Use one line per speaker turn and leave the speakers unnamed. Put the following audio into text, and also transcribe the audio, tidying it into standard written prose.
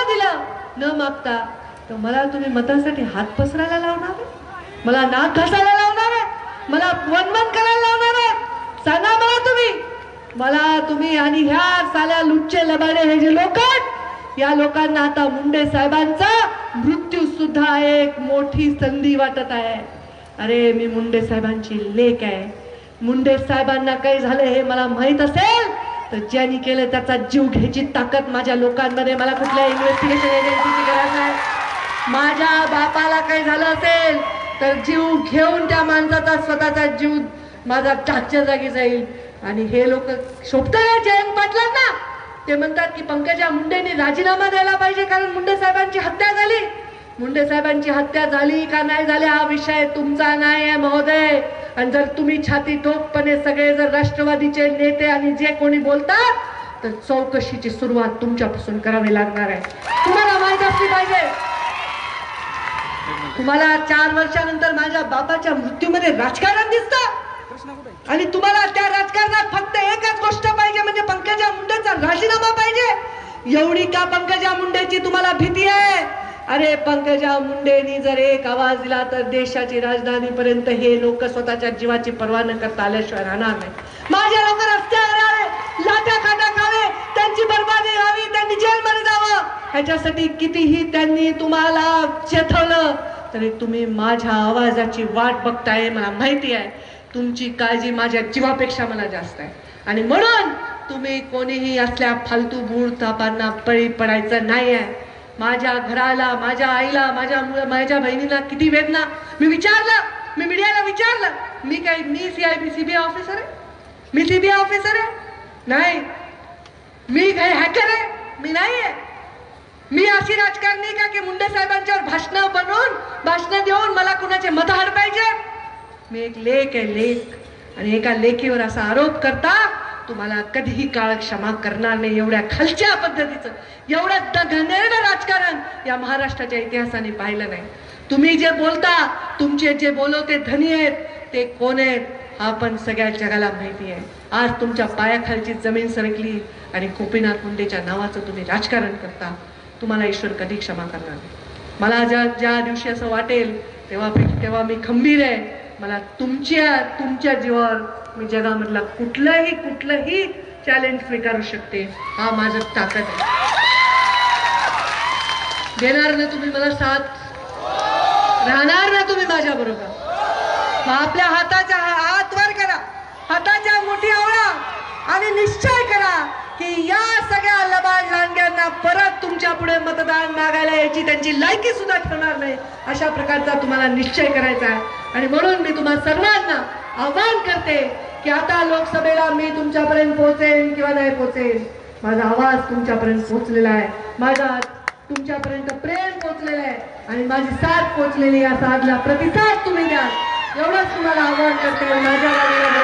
दिलं न मागता, तर मला तुम्ही मतासाठी हात पसरायला लावणार आहे, मला नाक घासायला लावणार आहे, मला वनवन करायला लावणार आहे? सांगा मला तुम्ही आणि ह्या साल्या लुच्चे लबाडे हे जे लोक आहेत, या लोकांना आता मुंडे साहेबांचा मृत्यू सुद्धा एक मोठी संधी वाटत आहे. अरे मी मुंडे साहेबांची लेक आहे. मुंडे साहेबांना काही झालं हे मला माहित असेल तर ज्यांनी केलं त्याचा जीव घ्यायची ताकद माझ्या लोकांमध्ये, मला कुठल्या इन्व्हेस्टिगेशन एजन्सीची गरज नाही. माझ्या बापाला काही झालं असेल तर जीव घेऊन त्या माणसाचा स्वतःचा जीव माझा टाकच्या जागी जाईल. आणि हे लोक शोभताय जयंत पाटलांना, ते म्हणतात की पंकजा मुंडेंनी राजीनामा द्यायला पाहिजे कारण मुंडे साहेबांची हत्या झाली. मुंडे साहेबांची हत्या झाली का नाही झाली हा विषय तुमचा नाही आहे महोदय. आणि जर तुम्ही छाती ठोकपणे सगळे जर राष्ट्रवादीचे नेते आणि जे कोणी बोलतात तर चौकशीची सुरुवात तुमच्यापासून करावी लागणार आहे. तुम्हाला माहित असली पाहिजे. तुम्हाला 4 वर्षानंतर माझ्या बाबाच्या मृत्यूमध्ये राजकारण दिसतं आणि तुम्हाला त्या राजकारणात फक्त एकच गोष्ट पाहिजे म्हणजे पंकजा मुंडेचा राजीनामा पाहिजे. एवढी का पंकजा मुंडेची तुम्हाला भीती आहे? अरे पंकजा मुंडेनी जर एक आवाज दिला तर देशाची राजधानी पर्यंत हे लोक स्वतःच्या जीवाची पर्वा न करता आल्याशिवाय राहणार नाही. माझे लोक रस्त्यावर आले, लाट्या काटा खावे, त्यांची बर्बादी व्हावी, त्यांनी जेलमध्ये जावं, ह्याच्यासाठी कितीही त्यांनी तुम्हाला चेतवलं तरी तुम्ही माझ्या आवाजाची वाट बघताय. मला माहिती आहे तुमची काळजी माझ्या जीवापेक्षा मला जास्त आहे आणि म्हणून तुम्ही कोणीही असल्या फालतू बूड तापांना बळी पडायचं नाही आहे. माझ्या घराला, माझ्या आईला, माझ्या बहिणीला किती वेदना. मी विचारलं, मी मीडियाला विचारलं, मी सीबीआय ऑफिसर आहे? मी सीबीआय ऑफिसर आहे? नाही. मी काही हॅकर आहे? मी नाही आहे. मी अशी राजकारणी का की मुंडे साहेबांच्यावर भाषण देऊन मला कुणाचे मत हडपायचे? मी एक लेख आहे, लेख. आणि एका लेखीवर असा आरोप करता तुम्हाला कधीही काळ क्षमा करणार नाही. एवढ्या खालच्या पद्धतीचं, एवढं घाणेरडं राजकारण या महाराष्ट्राच्या इतिहासाने पाहिलं नाही. तुम्ही जे बोलता, तुमचे जे बोलवते धनी आहेत ते कोण आहेत हा पण सगळ्या जगाला माहिती आहे. आज तुमच्या पायाखालची जमीन सरकली आणि गोपीनाथ मुंडेच्या नावाचं तुम्ही राजकारण करता. तुम्हाला ईश्वर कधी क्षमा करणार नाही. मला ज्या दिवशी असं वाटेल तेव्हा मी खंबीर आहे. मला तुमच्या जीवावर मी जगामधला कुठलंही चॅलेंज स्वीकारू शकते. हा माझा ताकद आहे. देणार ना तुम्ही मला साथ? राहणार ना तुम्ही माझ्या बरोबर? मग आपल्या हात वर करा, हाताच्या मुठी आवळा आणि निश्चय करा की या सगळ्या लबाड लांडग्यांना परत तुमच्या पुढे मतदान मागायला यायची त्यांची लायकी सुद्धा ठेवणार नाही. अशा प्रकारचा तुम्हाला निश्चय करायचा आहे. आणि म्हणून मी तुम्हा सर्वांना आवाहन करते की आता लोकसभेला मी तुमच्यापर्यंत पोहोचेन किंवा नाही पोहोचेन, माझा आवाज तुमच्यापर्यंत पोहोचलेला आहे, माझा तुमच्यापर्यंत प्रेम पोहोचलेलं आहे आणि माझी साथ पोहोचलेली. या साथला प्रतिसाद तुम्ही द्या एवढंच तुम्हाला आवाहन करते. माझ्या